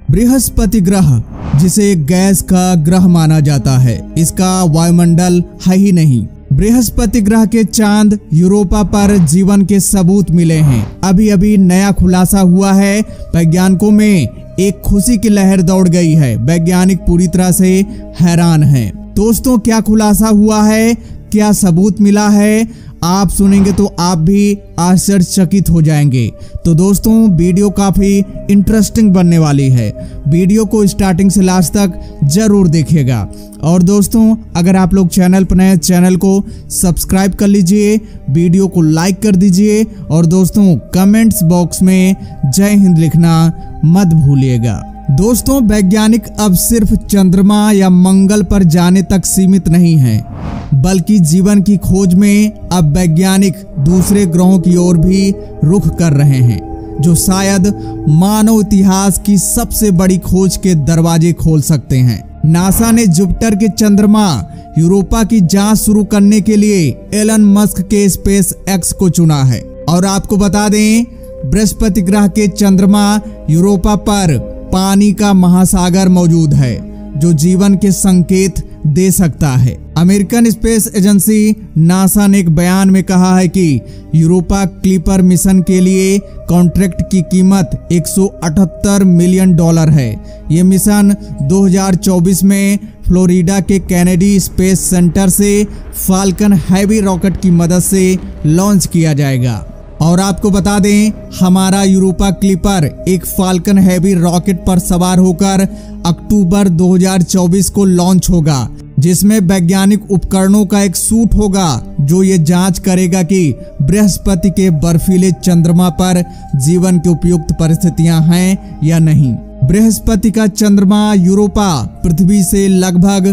बृहस्पति ग्रह, जिसे गैस का ग्रह माना जाता है, इसका वायुमंडल है ही नहीं। बृहस्पति ग्रह के चांद यूरोपा पर जीवन के सबूत मिले हैं। अभी अभी नया खुलासा हुआ है। वैज्ञानिकों में एक खुशी की लहर दौड़ गई है। वैज्ञानिक पूरी तरह से हैरान हैं। दोस्तों, क्या खुलासा हुआ है, क्या सबूत मिला है, आप सुनेंगे तो आप भी आश्चर्यचकित हो जाएंगे। तो दोस्तों, वीडियो काफी इंटरेस्टिंग बनने वाली है। वीडियो को स्टार्टिंग से लास्ट तक जरूर देखिएगा। और दोस्तों, अगर आप लोग चैनल पर नए, चैनल को सब्सक्राइब कर लीजिए, वीडियो को लाइक कर दीजिए और दोस्तों कमेंट्स बॉक्स में जय हिंद लिखना मत भूलिएगा। दोस्तों, वैज्ञानिक अब सिर्फ चंद्रमा या मंगल पर जाने तक सीमित नहीं हैं, बल्कि जीवन की खोज में अब वैज्ञानिक दूसरे ग्रहों की ओर भी रुख कर रहे हैं, जो शायद मानव इतिहास की सबसे बड़ी खोज के दरवाजे खोल सकते हैं। नासा ने जुपिटर के चंद्रमा यूरोपा की जांच शुरू करने के लिए एलन मस्क के स्पेस एक्स को चुना है। और आपको बता दें, बृहस्पति ग्रह के चंद्रमा यूरोपा पर पानी का महासागर मौजूद है, जो जीवन के संकेत दे सकता है। अमेरिकन स्पेस एजेंसी नासा ने एक बयान में कहा है कि यूरोपा क्लिपर मिशन के लिए कॉन्ट्रैक्ट की कीमत $178 मिलियन है। ये मिशन 2024 में फ्लोरिडा के कैनेडी स्पेस सेंटर से फाल्कन हैवी रॉकेट की मदद से लॉन्च किया जाएगा। और आपको बता दें, हमारा यूरोपा क्लिपर एक फाल्कन हैवी रॉकेट पर सवार होकर अक्टूबर 2024 को लॉन्च होगा, जिसमें वैज्ञानिक उपकरणों का एक सूट होगा जो ये जांच करेगा कि बृहस्पति के बर्फीले चंद्रमा पर जीवन की उपयुक्त परिस्थितियां हैं या नहीं। बृहस्पति का चंद्रमा यूरोपा पृथ्वी से लगभग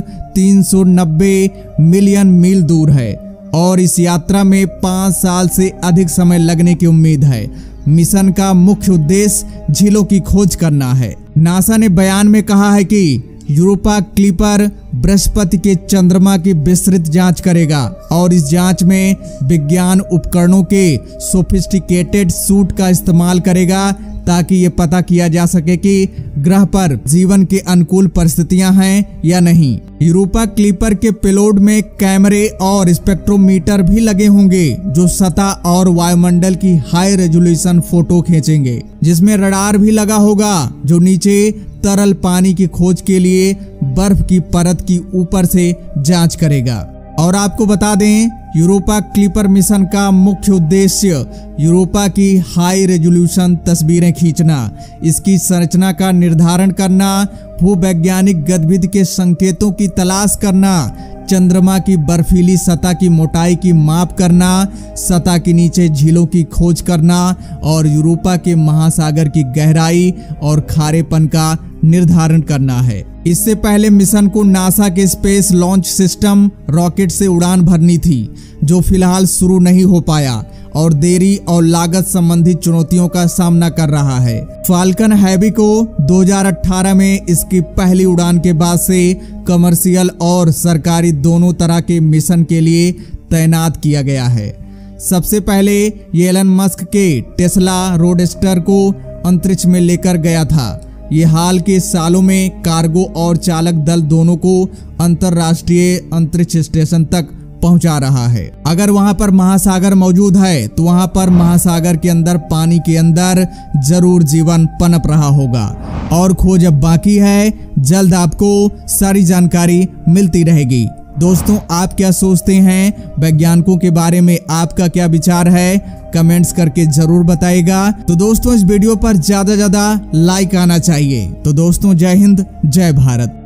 390 मिलियन मील दूर है और इस यात्रा में 5 साल से अधिक समय लगने की उम्मीद है। मिशन का मुख्य उद्देश्य झीलों की खोज करना है। नासा ने बयान में कहा है कि यूरोपा क्लिपर बृहस्पति के चंद्रमा की विस्तृत जांच करेगा और इस जांच में विज्ञान उपकरणों के सोफिस्टिकेटेड सूट का इस्तेमाल करेगा, ताकि ये पता किया जा सके कि ग्रह पर जीवन के अनुकूल परिस्थितियां हैं या नहीं। यूरोपा क्लिपर के पेलोड में कैमरे और स्पेक्ट्रोमीटर भी लगे होंगे, जो सतह और वायुमंडल की हाई रेजोल्यूशन फोटो खींचेंगे, जिसमें रडार भी लगा होगा जो नीचे तरल पानी की खोज के लिए बर्फ की परत की ऊपर से जांच करेगा। और आपको बता दें, यूरोपा क्लिपर मिशन का मुख्य उद्देश्य यूरोपा की हाई रेजोल्यूशन तस्वीरें खींचना, इसकी संरचना का निर्धारण करना, भूवैज्ञानिक गतिविधि के संकेतों की तलाश करना, चंद्रमा की बर्फीली सतह की मोटाई की माप करना, सतह के नीचे झीलों की खोज करना और यूरोपा के महासागर की गहराई और खारेपन का निर्धारण करना है। इससे पहले मिशन को नासा के स्पेस लॉन्च सिस्टम रॉकेट से उड़ान भरनी थी, जो फिलहाल शुरू नहीं हो पाया और देरी और लागत संबंधी चुनौतियों का सामना कर रहा है। फाल्कन हैवी को 2018 में इसकी पहली उड़ान के बाद से कमर्शियल और सरकारी दोनों तरह के मिशन के लिए तैनात किया गया है। सबसे पहले ये एलन मस्क के टेस्ला रोडस्टर को अंतरिक्ष में लेकर गया था। ये हाल के सालों में कार्गो और चालक दल दोनों को अंतरराष्ट्रीय अंतरिक्ष स्टेशन तक पहुंचा रहा है। अगर वहां पर महासागर मौजूद है तो वहां पर महासागर के अंदर, पानी के अंदर जरूर जीवन पनप रहा होगा। और खोज अब बाकी है, जल्द आपको सारी जानकारी मिलती रहेगी। दोस्तों, आप क्या सोचते हैं वैज्ञानिकों के बारे में? आपका क्या विचार है? कमेंट्स करके जरूर बताइएगा। तो दोस्तों, इस वीडियो पर ज्यादा लाइक आना चाहिए। तो दोस्तों, जय हिंद, जय भारत।